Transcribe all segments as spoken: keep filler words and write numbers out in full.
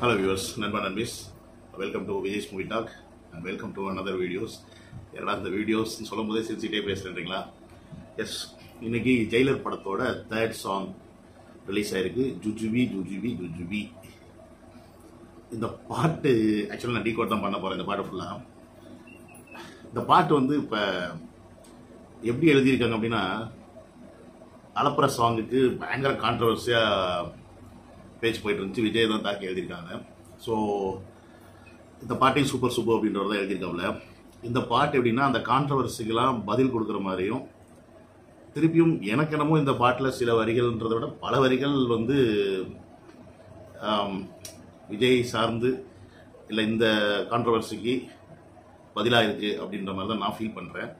Hello viewers, Nanba Nanbis. Welcome to Vijay's Movie Talk and welcome to another videos. எல்லா இந்த videos சொல்லும்போதே சிரிச்சிட்டே பேசுறீங்களா? எஸ், இன்னைக்கு ஜெயிலர் படத்தோட தேர்ட் சாங் ரிலீஸ் ஆயிருக்கு. ஜுஜுபி ஜுஜுபி ஜுஜுபி. இந்த பாட்டு ஆக்சுவலாக நான் டீகோட் தான் பண்ண போறேன். இந்த பாட்டு ஃபுல்லா இந்த பாட்டு வந்து இப்போ எப்படி எழுதியிருக்காங்க அப்படின்னா, அலப்பற சாங்குக்கு பயங்கர கான்ட்ரவர்சியா பேச்சு போயிட்டு இருந்துச்சு. விஜய் தான் தாக்கி எழுதியிருக்காங்க. ஸோ இந்த பாட்டையும் சூப்பர் சூப்பர் அப்படின்றத எழுதியிருக்காங்கள. இந்த பாட்டு எப்படின்னா, அந்த கான்ட்ரவர்சிக்கெல்லாம் பதில் கொடுக்குற மாதிரியும், திருப்பியும் எனக்கு என்னமோ இந்த பாட்டில் சில வரிகள்ன்றதை விட பல வரிகள் வந்து விஜய் சார்ந்து இல்லை இந்த கான்ட்ரவர்சிக்கு பதிலாக இருக்குது அப்படின்ற மாதிரி தான் நான் ஃபீல் பண்ணுறேன்.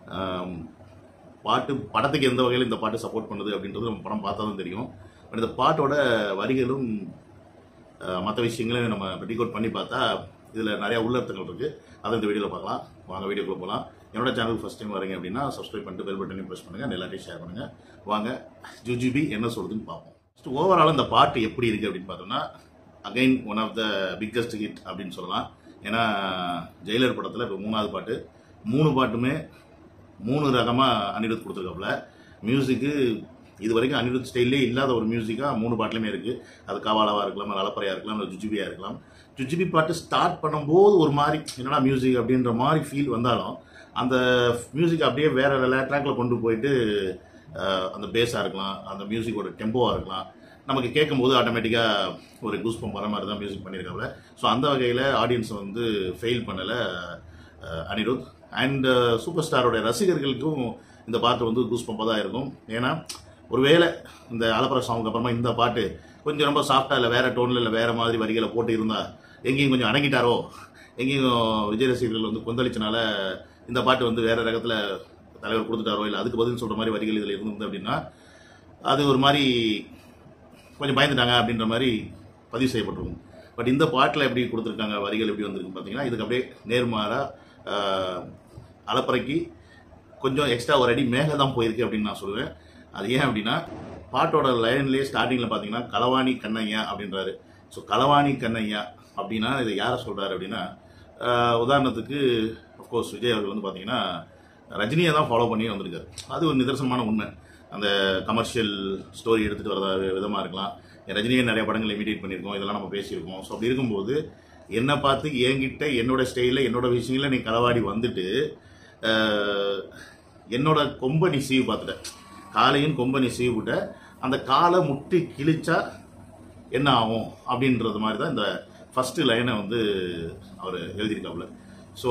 பாட்டு படத்துக்கு எந்த வகையில் இந்த பாட்டு சப்போர்ட் பண்ணுது அப்படின்றது நம்ம படம் பார்த்தா தான் தெரியும். பட் இந்த பாட்டோட வரிகளும் மற்ற விஷயங்களையும் நம்ம டீகோட் பண்ணி பார்த்தா இதில் நிறையா உள்ளர்த்தங்கள் இருக்குது. அதை இந்த வீடியோவில் பார்க்கலாம். வாங்க வீடியோக்குள்ளே போகலாம். என்னோட சேனலுக்கு ஃபஸ்ட் டைம் வரீங்க அப்படின்னா சப்ஸ்கிரைப் பண்ணிட்டு பெல் பட்டனையும் ப்ரெஸ் பண்ணுங்கள், எல்லாத்தையும் ஷேர் பண்ணுங்கள். வாங்க ஜுஜுபி என்ன சொல்லுதுன்னு பார்ப்போம். ஃபஸ்ட்டு ஓவரால் இந்த பாட்டு எப்படி இருக்குது அப்படின்னு பார்த்தோம்னா, again one of the biggest hit அப்படின்னு சொல்லலாம். ஏன்னா ஜெயிலர் படத்தில் இப்போ மூணாவது பாட்டு, மூணு பாட்டுமே மூணு ரகமாக அனிருத் கொடுத்துருக்காப்புல. மியூசிக்கு இது வரைக்கும் அனிருத் ஸ்டைலே இல்லாத ஒரு மியூசிக்காக மூணு பாட்டிலுமே இருக்குது. அது கவாலாவாக இருக்கலாம், அலப்பறையாக இருக்கலாம், இல்லை ஜுஜுபியாக இருக்கலாம். ஜுஜுபி பாட்டு ஸ்டார்ட் பண்ணும்போது ஒரு மாதிரி என்னடா மியூசிக் அப்படின்ற மாதிரி ஃபீல் வந்தாலும், அந்த மியூசிக் அப்படியே வேற வேற ட்ராக்ல கொண்டு போயிட்டு அந்த பேஸாக இருக்கலாம், அந்த மியூசிக்கோட டெம்போவாக இருக்கலாம், நமக்கு கேட்கும்போது ஆட்டோமேட்டிக்காக ஒரு கூஸ் பம்ப் வர மாதிரி தான் மியூசிக் பண்ணியிருக்காங்க. ஸோ அந்த வகையில் ஆடியன்ஸை வந்து ஃபெயில் பண்ணலை அனிருத். அண்ட் சூப்பர் ஸ்டாரோட ரசிகர்களுக்கும் இந்த பாட்டு வந்து கூஸ் பம்பாக தான் இருக்கும். ஏன்னா ஒருவேளை இந்த அலப்பற சாங்குக்கு அப்புறமா இந்த பாட்டு கொஞ்சம் ரொம்ப சாஃப்டாக இல்லை வேற டோனில் இல்லை வேற மாதிரி வரிகளை போட்டு இருந்தால் எங்கேயும் கொஞ்சம் அடங்கிட்டாரோ, எங்கேயும் விஜய் ரசிகர்கள் வந்து கொந்தளிச்சனால இந்த பாட்டு வந்து வேற ரகத்தில் தலைவர் கொடுத்துட்டாரோ, இல்லை அதுக்கு பதில் சொல்கிற மாதிரி வரிகள் இதில் இருந்தது அப்படின்னா அது ஒரு மாதிரி கொஞ்சம் பயந்துட்டாங்க அப்படின்ற மாதிரி பதிவு செய்யப்பட்டிருக்கும். பட் இந்த பாட்டில் எப்படி கொடுத்துருக்காங்க, வரிகள் எப்படி வந்திருக்கு பார்த்தீங்கன்னா, இதுக்கு அப்படியே நேர்மாறாக அலப்பறைக்கு கொஞ்சம் எக்ஸ்ட்ரா ஒரு அடி மேலே தான் போயிருக்கு அப்படின்னு நான் சொல்லுவேன். அது ஏன் அப்படின்னா, பாட்டோட லைன்லேயே ஸ்டார்டிங்கில் பார்த்தீங்கன்னா களவாணி கண்ணையா அப்படின்றாரு. ஸோ களவாணி கண்ணையா அப்படின்னா இதை யாரை சொல்கிறாரு அப்படின்னா, உதாரணத்துக்கு அஃப்கோர்ஸ் விஜய் அவர்கள் வந்து பார்த்தீங்கன்னா ரஜினியை தான் ஃபாலோ பண்ணி வந்திருக்காரு. அது ஒரு நிதர்சனமான உண்மை. அந்த கமர்ஷியல் ஸ்டோரி எடுத்துகிட்டு வரதா விதமாக இருக்கலாம். ரஜினியை நிறைய படங்கள் இமிடேட் பண்ணியிருக்கோம், இதெல்லாம் நம்ம பேசியிருக்கோம். ஸோ அப்படி இருக்கும்போது என்னை பார்த்து என்கிட்ட என்னோட ஸ்டைலில் என்னோட விஷயங்களில் நீ களவாடி வந்துட்டு என்னோட கொம்பை நீ சீவு பார்த்துட்ட, காலையும் கொம்பை நீ சீவு விட்ட, அந்த காலை முட்டி கிழிச்சா என்ன ஆகும் அப்படின்றது மாதிரி தான் இந்த ஃபர்ஸ்ட் லைனை வந்து அவர் எழுதியிருக்காப்புல. ஸோ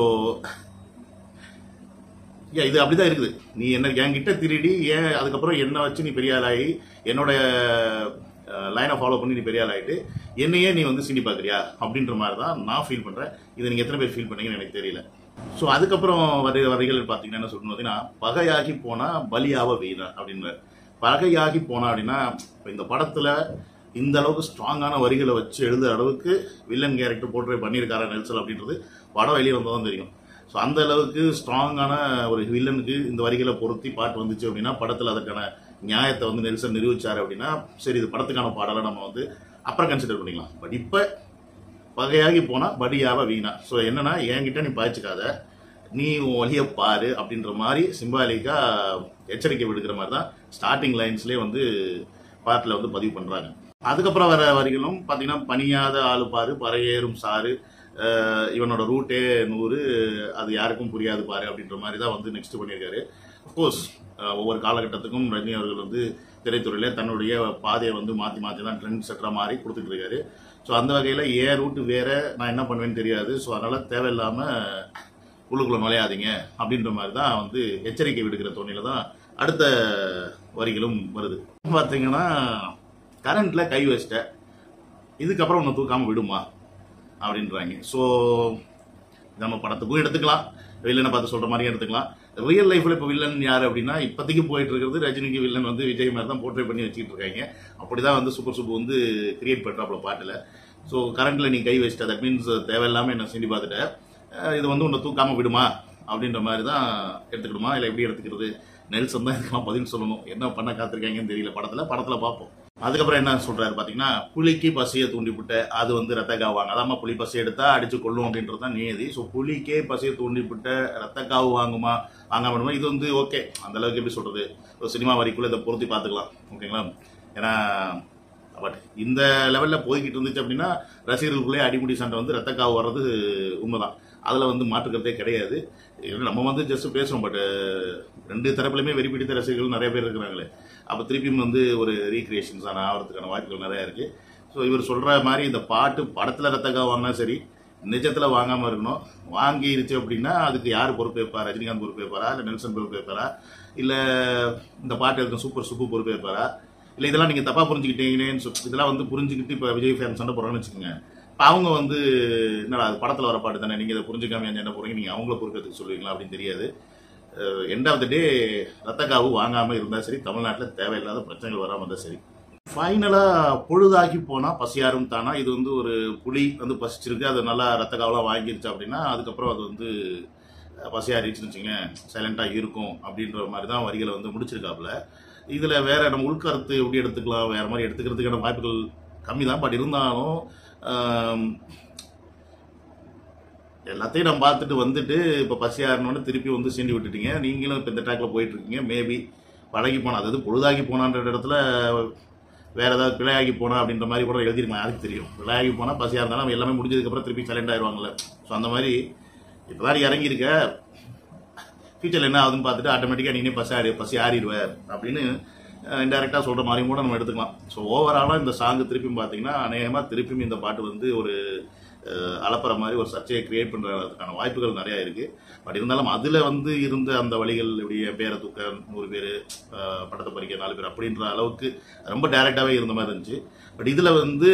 ஏன் இது அப்படிதான் இருக்குது. நீ என்ன என்கிட்ட திருடி ஏன் அதுக்கப்புறம் என்ன வச்சு நீ பெரிய ஆளாகி என்னோட லைனை ஃபாலோ பண்ணி நீ பெரிய ஆளாயிட்டு என்னையே நீ வந்து சினி பார்க்குறியா அப்படின்ற மாதிரி தான் நான் ஃபீல் பண்ணுறேன். இதை நீங்கள் எத்தனை பேர் ஃபீல் பண்ணீங்கன்னு எனக்கு தெரியல. ஸோ அதுக்கப்புறம் வரி வரிகள் பார்த்தீங்கன்னா என்ன சொல்லணும் அப்படின்னா, பகையாகி போனால் பலியாவ வீணா அப்படின்றார். பகையாகி போனா அப்படின்னா, இந்த படத்தில் இந்த அளவுக்கு ஸ்ட்ராங்கான வரிகளை வச்சு எழுதுற அளவுக்கு வில்லன் கேரக்டர் போர்ட்ரே பண்ணியிருக்காரா நெல்சன் அப்படின்றது படம் வெளியே வந்தால் தான் தெரியும். ஸோ அந்த அளவுக்கு ஸ்ட்ராங்கான ஒரு வில்லனுக்கு இந்த வரிகளை பொருத்தி பாட்டு வந்துச்சு அப்படின்னா, படத்தில் அதற்கான நியாயத்தை வந்து நெல்சன் நிரூபிச்சாரு அப்படின்னா, சரி இது படத்துக்கான பாடலை நம்ம வந்து அப்புறம் கன்சிடர் பண்ணிக்கலாம். பட் இப்போ பகையாகி போனா படியாவ வீணா. ஸோ என்னன்னா, என்கிட்ட நீ பாய்ச்சிக்காத, நீ உன் வழியை பாரு அப்படின்ற மாதிரி சிம்பாலிக்கா எச்சரிக்கை விடுக்கிற மாதிரி தான் ஸ்டார்டிங் லைன்ஸ்லேயே வந்து பாட்டில் வந்து பதிவு பண்றாங்க. அதுக்கப்புறம் வர வரிகளும் பார்த்தீங்கன்னா, பணியாத ஆளு பாரு, பறையேறும் சாரு, இவனோட ரூட்டே நூறு, அது யாருக்கும் புரியாது பாரு அப்படின்ற மாதிரி தான் வந்து நெக்ஸ்ட் பண்ணியிருக்காரு. அஃப்கோர்ஸ் ஒவ்வொரு காலகட்டத்துக்கும் ரஜினி அவர்கள் வந்து திரைத்துறையில தன்னுடைய பாதையை வந்து மாற்றி மாற்றி தான் ட்ரெண்ட் செட்டராக மாறி கொடுத்துட்டு இருக்காரு. ஸோ அந்த வகையில் ஏன் ரூட்டு வேற, நான் என்ன பண்ணுவேன்னு தெரியாது. ஸோ அதனால தேவையில்லாமல் உள்ளுக்குள்ள நுழையாதீங்க அப்படின்ற மாதிரி தான் வந்து எச்சரிக்கை விடுக்கிற தோணியில தான் அடுத்த வரிகளும் வருது. பார்த்தீங்கன்னா, கரண்ட்ல கை வச்சிட்ட, இதுக்கப்புறம் ஒன்று தூக்காமல் விடுமா அப்படின்றாங்க. ஸோ நம்ம படத்துக்கும் எடுத்துக்கலாம், வில்லனை பார்த்து சொல்ற மாதிரியும் எடுத்துக்கலாம். ரியல் லைஃப்ல இப்போ வில்லன் யார் அப்படின்னா, இப்போதைக்கு போயிட்டு இருக்கிறது ரஜினிக்கு வில்லன் வந்து விஜய் மாதிரி தான் போர்ட்ரே பண்ணி வச்சுட்டு இருக்காங்க. அப்படிதான் வந்து சூப்பர் சூப்பர் வந்து கிரியேட் பண்றாப்ல பாட்டுல. ஸோ கரண்ட்ல நீ கை வச்சிட்ட, தட் மீன்ஸ் தேவையில்லாம என்ன சிண்டி பார்த்துட்ட, இது வந்து உன்னை தூக்காம விடுமா அப்படின்ற மாதிரி தான் எடுத்துக்கணுமா, இல்லை எப்படி எடுத்துக்கிறது? நெல்சன் தான் இதுக்கெல்லாம் பதில் சொல்லணும். என்ன பண்ண காத்திருக்காங்கன்னு தெரியல. படத்துல படத்துல பார்ப்போம். அதுக்கப்புறம் என்ன சொல்றாரு பார்த்தீங்கன்னா, புலிக்கு பசியை தூண்டிவிட்ட அது வந்து ரத்தக்காவு வாங்க. அதாம்மா புலி பசி எடுத்தா அடிச்சு கொள்ளும் அப்படின்றது தான் நியதி. ஸோ புலிக்கே பசியை தூண்டிவிட்ட ரத்தக்காவு வாங்குமா வாங்காம இது வந்து ஓகே, அந்த அளவுக்கு எப்படி சொல்றது, ஒரு சினிமா வரிக்குள்ள இதை பொருத்தி பார்த்துக்கலாம். ஓகேங்களா? ஏன்னா பட் இந்த லெவலில் போய்கிட்டு இருந்துச்சு அப்படின்னா ரசிகர்களுக்குள்ளே அடிமுடி சண்டை வந்து ரத்தக்காவு வர்றது உண்மைதான். அதில் வந்து மாற்றுக்கிறதே கிடையாது. நம்ம வந்து ஜஸ்ட் பேசுகிறோம். பட் ரெண்டு தரப்புலையுமே வெறி பிடித்த ரசிகர்கள் நிறைய பேர் இருக்கிறாங்களே. அப்போ திருப்பியும் வந்து ஒரு ரீக்ரியேஷன்ஸான ஆகிறதுக்கான வாய்ப்புகள் நிறையா இருக்குது. ஸோ இவர் சொல்கிற மாதிரி இந்த பாட்டு படத்தில் ரத்தக்காவு வாங்கினா சரி, நிஜத்தில் வாங்காமல் இருக்கணும். வாங்கிருச்சு அப்படின்னா அதுக்கு யார் பொறுப்பேற்பார்? ரஜினிகாந்த் பொறுப்பேற்பாரா, இல்லை நெல்சன் பொறுப்பேற்பாரா, இல்லை இந்த பாட்டு இருக்க சூப்பர் சூப்பு பொறுப்பேற்பாரா, இல்லை இதெல்லாம் நீங்கள் தப்பாக புரிஞ்சுக்கிட்டீங்கன்னு சொல்லி இதெல்லாம் வந்து புரிஞ்சுக்கிட்டு இப்போ விஜய் ஃபேன் சண்டை போடுறாங்கன்னு வச்சுக்கோங்க. இப்போ அவங்க வந்து என்னடா அது படத்தில் வர பாட்டு தானே, நீங்கள் இதை புரிஞ்சுக்காம என்ன போகிறீங்க, நீங்கள் அவங்கள பொறுப்பேற்றுக்கு சொல்லுவீங்களா அப்படின்னு தெரியாது. எண்ட் ஆஃப் த டே ரத்தக்காவு வாங்காமல் இருந்தால் சரி, தமிழ்நாட்டில் தேவையில்லாத பிரச்சனைகள் வராமல் இருந்தால் சரி. ஃபைனலாக பொழுதாகி போனால் பசியாரும் தானா, இது வந்து ஒரு புலி வந்து பசிச்சிருக்கு, அது நல்லா ரத்தக்காவெலாம் வாங்கிருச்சு அப்படின்னா அதுக்கப்புறம் அது வந்து பசியாரிச்சுன்னு வச்சுங்க சைலண்டாக இருக்கும் அப்படின்ற மாதிரி தான் வரிகளை வந்து முடிச்சிருக்காப்புல. இதில் வேற நம்ம உள்கருத்து எப்படி எடுத்துக்கலாம், வேற மாதிரி எடுத்துக்கிறதுக்கான வாய்ப்புகள் கம்மி தான். பட் இருந்தாலும் எல்லாத்தையும் நம்ம பார்த்துட்டு வந்துட்டு இப்போ பசியாரணுன்னு திருப்பி வந்து சீண்டி விட்டுட்டீங்க. நீங்களும் இப்போ இந்த ட்ராக்ல போயிட்டு இருக்கீங்க. மேபி பழகி போனா, அதாவது பொழுதாகி போனான்ற இடத்துல வேற ஏதாவது பிழையாகி போனா அப்படின்ற மாதிரி கூட எழுதிருக்கலாம். யாருக்கு தெரியும், பிழையாகி போனால் பசியாக இருந்தாலும் எல்லாமே முடிஞ்சதுக்கப்புறம் திருப்பி சைலண்ட் ஆயிடுவாங்கல்ல. ஸோ அந்த மாதிரி இப்போ தான் இறங்கியிருக்க, ஃபியூச்சரில் என்ன ஆகுதுன்னு பார்த்துட்டு ஆட்டோமேட்டிக்காக நீனே பசி ஆடி பசி ஆறிடுவார் அப்படின்னு இன்டெரக்டாக சொல்கிற மாதிரியும் கூட நம்ம எடுத்துக்கலாம். ஸோ ஓவராலாக இந்த சாங்கு திருப்பியும் பார்த்தீங்கன்னா அநேகமாக திருப்பியும் இந்த பாட்டு வந்து ஒரு அலப்புற மாதிரி ஒரு சர்ச்சையை கிரியேட் பண்ணுறதுக்கான வாய்ப்புகள் நிறையா இருக்குது. பட் இருந்தாலும் அதில் வந்து இருந்த அந்த வழிகள் இப்படி பேரை தூக்க நூறு பேர், படத்தை பறிக்க நாலு பேர் அப்படின்ற அளவுக்கு ரொம்ப டைரெக்டாகவே இருந்த மாதிரி இருந்துச்சு. பட் இதில் வந்து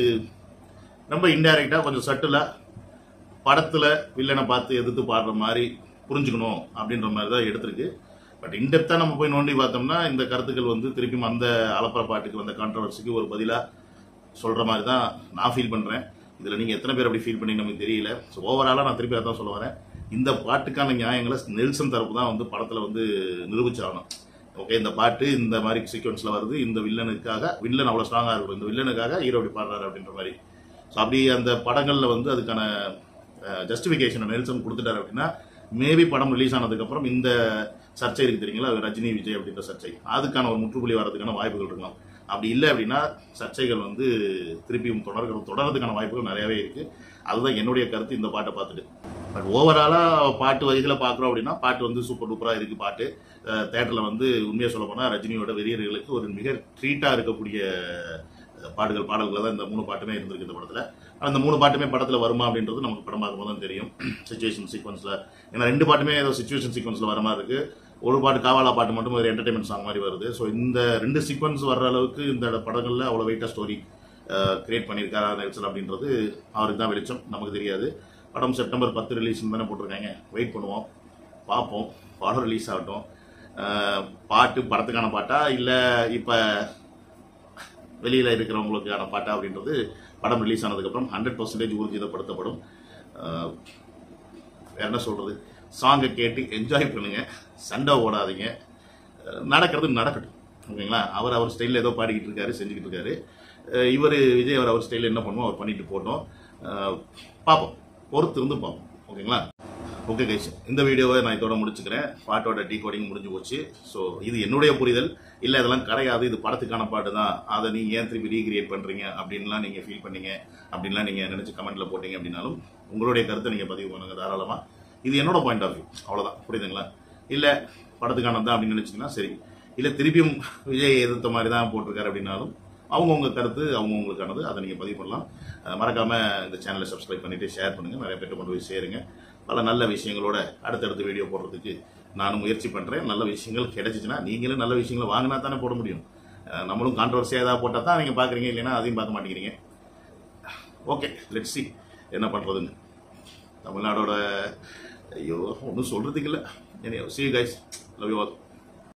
ரொம்ப இன்டைரக்டாக கொஞ்சம் சட்டிலாக படத்தில் வில்லனை பார்த்து எதிர்த்து பாடுற மாதிரி புரிஞ்சுக்கணும் அப்படின்ற மாதிரி தான் எடுத்திருக்கு. பட் இன்டெப்த்தாக நம்ம போய் நோண்டி பார்த்தோம்னா இந்த கருத்துக்கள் வந்து திருப்பியும் அந்த அலப்புற பாட்டுக்கு வந்த கான்ட்ரவர்சிக்கு ஒரு பதிலாக சொல்கிற மாதிரி தான் நான் ஃபீல் பண்ணுறேன். இதில் நீங்கள் எத்தனை பேர் அப்படி ஃபீல் பண்ணி நமக்கு தெரியல. ஸோ ஓவராலாக நான் திருப்பி அதான் சொல்ல வரேன், இந்த பாட்டுக்கான நியாயங்களை நெல்சன் தரப்பு தான் வந்து படத்தில் வந்து நிரூபிச்சாகணும். ஓகே, இந்த பாட்டு இந்த மாதிரி சீக்வன்ஸில் வருது, இந்த வில்லனுக்காக, வில்லன் அவ்வளோ ஸ்ட்ராங்காக இருக்கும், இந்த வில்லனுக்காக ஹீரோ அப்படி பாடுறாரு அப்படின்ற மாதிரி. ஸோ அப்படி அந்த படங்களில் வந்து அதுக்கான ஜஸ்டிஃபிகேஷனை நெல்சன் கொடுத்துட்டாரு அப்படின்னா மேபி படம் ரிலீஸ் ஆனதுக்கப்புறம் இந்த சர்ச்சை இருக்குது தெரியுங்களா, ரஜினி விஜய் அப்படின்ற சர்ச்சை, அதுக்கான ஒரு முற்றுப்புள்ளி வரதுக்கான வாய்ப்புகள் இருக்கலாம். அப்படி இல்லை அப்படின்னா சர்ச்சைகள் வந்து திருப்பியும் தொடர்கிறது தொடர்றதுக்கான வாய்ப்புகள் நிறையாவே இருக்குது. அதுதான் என்னுடைய கருத்து இந்த பாட்டை பார்த்துட்டு. பட் ஓவராலாக பாட்டு வரிகளை பார்க்குறோம் அப்படின்னா பாட்டு வந்து சூப்பர் டூப்பராக இருக்குது. பாட்டு தேட்டரில் வந்து உண்மையாக சொல்ல போனால் ரஜினியோட வெறியர்களுக்கு ஒரு மிக ட்ரீட்டாக இருக்கக்கூடிய பாடுகள் பாடல்கள் தான் இந்த மூணு பாட்டுமே இருந்திருக்கு இந்த படத்தில். அந்த மூணு பாட்டுமே படத்தில் வருமா அப்படின்றது நமக்கு படம் பார்க்கும்போது தான் தெரியும். சிச்சுவேஷன் சீக்வன்ஸில், ஏன்னா ரெண்டு பாட்டுமே ஏதோ சிச்சுவேஷன் சீக்வன்ஸில் வர மாதிரி இருக்குது. ஒரு பாட்டு காவாலா பாட்டு மட்டும் ஒரு என்டர்டைன்மெண்ட் சாங் மாதிரி வருது. ஸோ இந்த ரெண்டு சீக்வன்ஸ் வர்ற அளவுக்கு இந்த படங்களில் அவ்வளோ வெயிட்டாக ஸ்டோரி கிரியேட் பண்ணியிருக்காரா நெல்சன் அப்படின்றது அவருக்கு தான் வெளிச்சம், நமக்கு தெரியாது. படம் செப்டம்பர் பத்து ரிலீஸ் தானே போட்டிருக்காங்க, வெயிட் பண்ணுவோம், பார்ப்போம். படம் ரிலீஸ் ஆகட்டும். பாட்டு படத்துக்கான பாட்டா இல்லை இப்போ வெளியில் இருக்கிறவங்களுக்கான பாட்டா அப்படின்றது படம் ரிலீஸ் ஆனதுக்கப்புறம் ஹண்ட்ரட் பர்சன்டேஜ் ஊர்ஜிதப்படுத்தப்படும். வேற என்ன சொல்கிறது, சாங்கை கேட்டு என்ஜாய் பண்ணுங்க, சண்டை ஓடாதீங்க, நடக்கிறது நடக்கட்டும். ஓகேங்களா, அவர் அவர் ஸ்டைலில் ஏதோ பாடிக்கிட்டு இருக்காரு, செஞ்சுக்கிட்டு இருக்காரு. இவர் விஜய் அவர் அவர் ஸ்டைலில் என்ன பண்ணுவோம் அவர் பண்ணிட்டு போட்டோம். பார்ப்போம், பொறுத்து இருந்து பார்ப்போம். ஓகேங்களா, ஓகே கைஸ், இந்த வீடியோவை நான் இதோட முடிச்சுக்கிறேன். பாட்டோட டீகோடிங் முடிஞ்சு போச்சு. ஸோ இது என்னுடைய புரிதல், இல்லை இதெல்லாம் கிடையாது, இது படத்துக்கான பாட்டு தான், அதை நீங்கள் ஏன் திருப்பி ரீக்ரியேட் பண்ணுறீங்க அப்படின்லாம் நீங்கள் ஃபீல் பண்ணீங்க அப்படின்லாம் நீங்கள் நினச்சி கமெண்ட்டில் போட்டீங்க அப்படின்னாலும் உங்களுடைய கருத்தை நீங்கள் பதிவு பண்ணுங்கள் தாராளமாக. இது என்னோட பாயிண்ட் ஆஃப் வியூ, அவ்வளோதான், புரியுதுங்களா? இல்லை படத்துக்கானது தான் அப்படின்னு நினச்சிங்கன்னா சரி, இல்லை திருப்பியும் விஜய் எதிர்த்த மாதிரி தான் போட்டிருக்காரு அப்படின்னாலும் அவங்கவுங்க கருத்து அவங்கவுங்களுக்கானது, அதை நீங்கள் பதிவு பண்ணலாம். மறக்காமல் இந்த சேனலை சப்ஸ்கிரைப் பண்ணிவிட்டு ஷேர் பண்ணுங்கள், நிறைய பேர் கொண்டு போய் சேருங்க. பல நல்ல விஷயங்களோட அடுத்தடுத்த வீடியோ போடுறதுக்கு நானும் முயற்சி பண்ணுறேன். நல்ல விஷயங்கள் கிடைச்சிச்சுன்னா நீங்களும் நல்ல விஷயங்களை வாங்கினா தானே போட முடியும். நம்மளும் கான்ட்ரவர்சியாக ஏதாவது போட்டால் தான் நீங்கள் பார்க்குறீங்க, இல்லைன்னா அதையும் பார்க்க மாட்டேங்கிறீங்க. ஓகே, லெட்ஸ் சி என்ன பண்ணுறதுன்னு. தமிழ்நாடோட ஐயோ ஒன்றும் சொல்கிறதுக்கு இல்லை. See you guys, love you all.